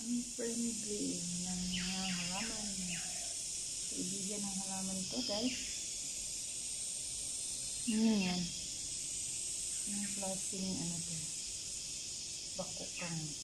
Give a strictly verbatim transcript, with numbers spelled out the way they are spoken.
unfriendly ng mga halaman. Kaibigan ng halaman to, guys. Ano yan? Anong klaseng ano to? Bakukang.